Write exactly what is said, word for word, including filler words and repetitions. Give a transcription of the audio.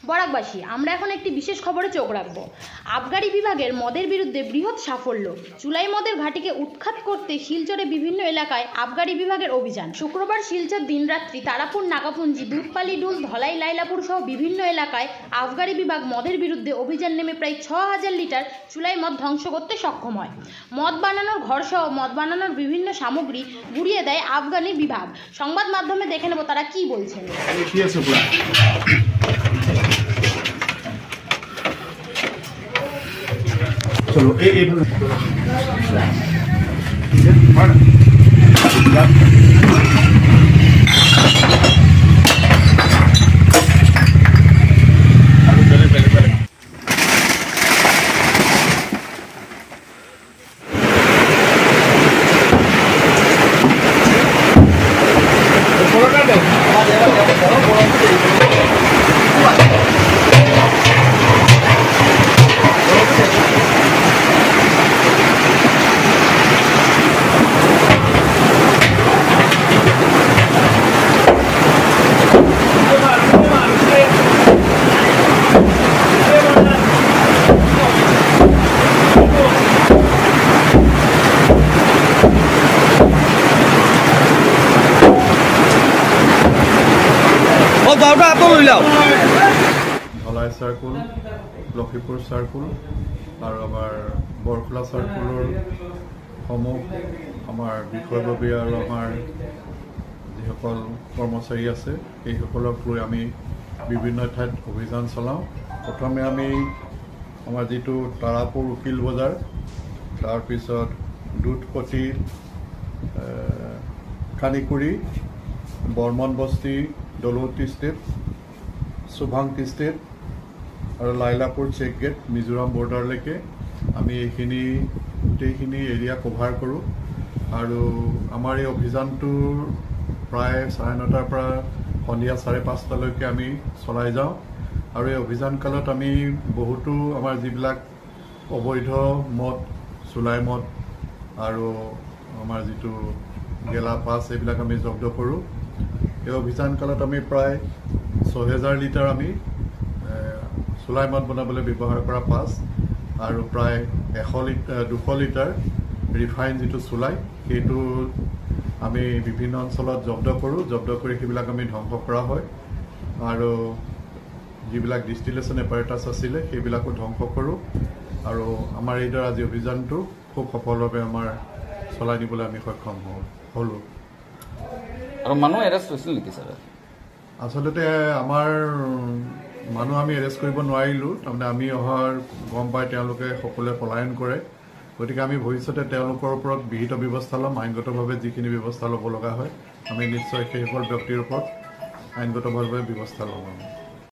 বরাকবাসী আমরা এখন একটি বিশেষ খবরে চোখ রাখবো। আবগারি বিভাগের মদের বিরুদ্ধে বৃহৎ সাফল্য। চুলাই মদের ঘাটিকে উৎখাত করতে শিলচরে বিভিন্ন এলাকায় আবগারি বিভাগের অভিযান। শুক্রবার শিলচর দিনরাত্রি তারাপুর নাগাপুঞ্জি দুধপালি ডুল ধলাই লাইলাপুর সহ বিভিন্ন এলাকায় আবগারি বিভাগ মদের বিরুদ্ধে অভিযান নেমে প্রায় ছ হাজার লিটার চুলাই মদ ধ্বংস করতে সক্ষম হয়। মদ বানানোর ঘর সহ মদ বানানোর বিভিন্ন সামগ্রী গুড়িয়ে দেয় আবগারি বিভাগ। সংবাদ মাধ্যমে দেখে নেব তারা কি বলছেন। चलो ए ए ধলাই সার্কুল, লক্ষীপুর সার্কুল আর আমার বৰখোলা সার্কুলৰ সমূহ আমাৰ বিষয়ববী আৰু আমাৰ যিসকল কৰ্মচাৰী আছে সেইসকলক লৈ আমি বিভিন্ন ঠাইত অভিযান চলাওঁ। প্ৰথমে আমি আমাৰ যিটো তাৰাপুৰ উকিল বজাৰ, তাৰপিছত দুধপতি, কানিকুৰি, বৰ্মন বস্তি, দলৌতি ষ্টেট, শুভাংতি ষ্টেট আৰু লাইলাপুৰ চেক গেট মিজোৰাম বৰ্ডাৰলৈকে আমি এইখিনি গোটেইখিনি এৰিয়া কভাৰ কৰোঁ। আৰু আমাৰ এই অভিযানটোৰ প্ৰায় চাৰে নটাৰ পৰা সন্ধিয়া চাৰে পাঁচটালৈকে আমি চলাই যাওঁ। আৰু এই অভিযান কালত আমি বহুতো আমাৰ যিবিলাক অবৈধ মদ, চুলাই মদ আৰু আমাৰ যিটো গেলা পাছ এইবিলাক আমি জব্দ কৰোঁ। এই অভিযান কালত আমি প্ৰায় ছহেজাৰ লিটাৰ আমি চুলাই মদ বনাবলৈ ব্যৱহাৰ কৰা পাছ আৰু প্ৰায় এশ লিটাৰ দুশ লিটাৰ ৰিফাইন যিটো চুলাই সেইটো আমি বিভিন্ন অঞ্চলত জব্দ কৰোঁ। জব্দ কৰি সেইবিলাক আমি ধ্বংস কৰা হয় আৰু যিবিলাক ডিষ্টিলেশ্যন এপাৰেটাছ আছিলে সেইবিলাকো ধ্বংস কৰোঁ। আৰু আমাৰ এইদৰে আজি অভিযানটো খুব সফলভাৱে আমাৰ চলাই নিবলৈ আমি সক্ষম হ'লোঁ। আৰু মানুহ এৰেষ্ট হৈছিল নেকি ছাৰ? আচলতে আমাৰ মানুহ আমি এৰেষ্ট কৰিব নোৱাৰিলোঁ। তাৰমানে আমি অহাৰ গম পাই তেওঁলোকে সকলোৱে পলায়ন কৰে। গতিকে আমি ভৱিষ্যতে তেওঁলোকৰ ওপৰত বিহিত ব্যৱস্থা ল'ম। আইনগতভাৱে যিখিনি ব্যৱস্থা ল'ব লগা হয় আমি নিশ্চয় সেইসকল ব্যক্তিৰ ওপৰত আইনগতভাৱে ব্যৱস্থা ল'ম।